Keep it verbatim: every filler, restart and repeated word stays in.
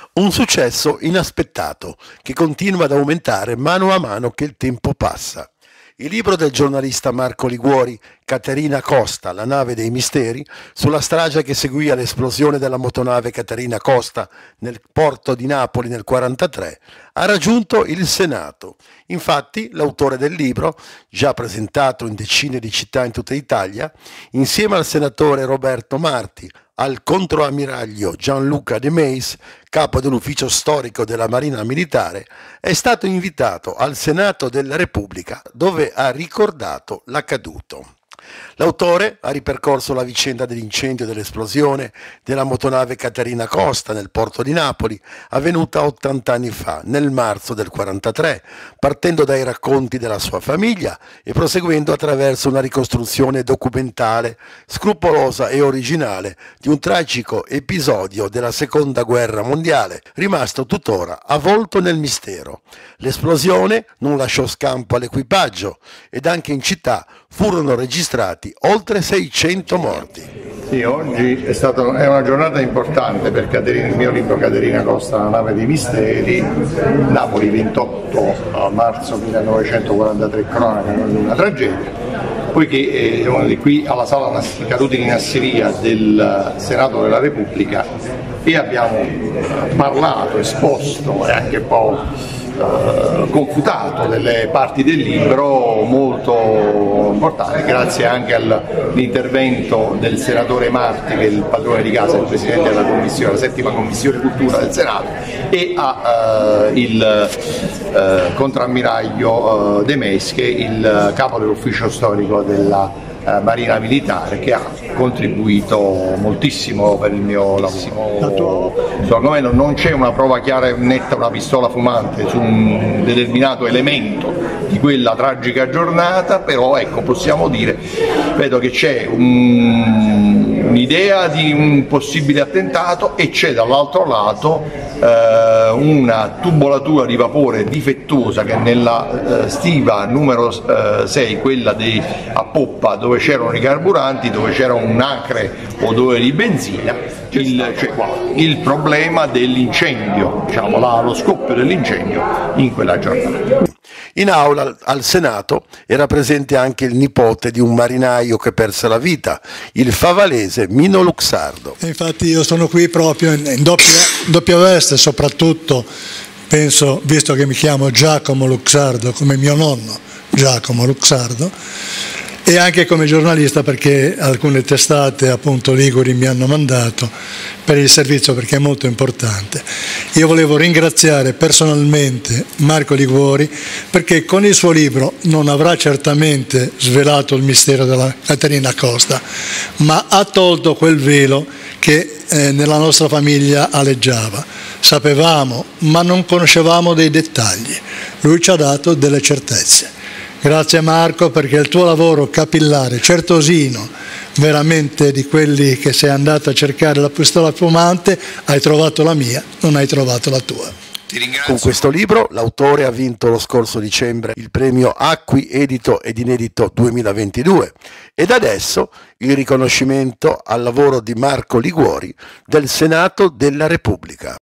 Un successo inaspettato che continua ad aumentare mano a mano che il tempo passa. Il libro del giornalista Marco Liguori, Caterina Costa, La nave dei misteri, sulla strage che seguì all'esplosione della motonave Caterina Costa nel porto di Napoli nel millenovecentoquarantatré, ha raggiunto il Senato. Infatti, l'autore del libro, già presentato in decine di città in tutta Italia, insieme al senatore Roberto Marti, al controammiraglio Gianluca De Meis, capo dell'ufficio storico della Marina Militare, è stato invitato al Senato della Repubblica, dove ha ricordato l'accaduto. L'autore ha ripercorso la vicenda dell'incendio e dell'esplosione della motonave Caterina Costa nel porto di Napoli, avvenuta ottanta anni fa, nel marzo del millenovecentoquarantatré, partendo dai racconti della sua famiglia e proseguendo attraverso una ricostruzione documentale, scrupolosa e originale di un tragico episodio della Seconda Guerra Mondiale, rimasto tuttora avvolto nel mistero. L'esplosione non lasciò scampo all'equipaggio ed anche in città furono registrati oltre seicento morti. Sì, oggi è, stato, è una giornata importante per Caterina, il mio libro Caterina Costa, La nave dei misteri, Napoli ventotto marzo millenovecentoquarantatré, cronaca di una tragedia, poiché è uno di qui alla sala caduti in Assiria del Senato della Repubblica e abbiamo parlato, esposto e anche un po' Uh, confutato delle parti del libro molto importanti, grazie anche all'intervento del senatore Marti, che è il padrone di casa, il presidente della commissione, la settima commissione cultura del Senato, e a uh, il uh, contrammiraglio uh, De Meis, che è il capo dell'ufficio storico della Uh, Marina Militare, che ha contribuito moltissimo per il mio lavoro. Secondo me non c'è una prova chiara e netta, una pistola fumante su un determinato elemento di quella tragica giornata, però ecco, possiamo dire, vedo che c'è un, un'idea di un possibile attentato e c'è dall'altro lato eh, una tubolatura di vapore difettosa che nella eh, stiva numero eh, sei, quella di, a poppa, dove c'erano i carburanti, dove c'era un acre odore di benzina, il, cioè, il problema dell'incendio, diciamo, la, lo scoppio dell'incendio in quella giornata. In aula al Senato era presente anche il nipote di un marinaio che perse la vita, il favalese Mino Luxardo. Infatti io sono qui proprio in, in doppia, doppia veste, soprattutto penso, visto che mi chiamo Giacomo Luxardo, come mio nonno Giacomo Luxardo, e anche come giornalista, perché alcune testate appunto liguri mi hanno mandato per il servizio, perché è molto importante. Io volevo ringraziare personalmente Marco Liguori, perché con il suo libro non avrà certamente svelato il mistero della Caterina Costa, ma ha tolto quel velo che eh, nella nostra famiglia aleggiava. Sapevamo, ma non conoscevamo dei dettagli. Lui ci ha dato delle certezze. Grazie Marco, perché il tuo lavoro capillare, certosino, veramente di quelli che sei andato a cercare la pistola fumante, hai trovato la mia, non hai trovato la tua. Con questo libro l'autore ha vinto lo scorso dicembre il premio Acqui Edito ed Inedito duemilaventidue ed adesso il riconoscimento al lavoro di Marco Liguori del Senato della Repubblica.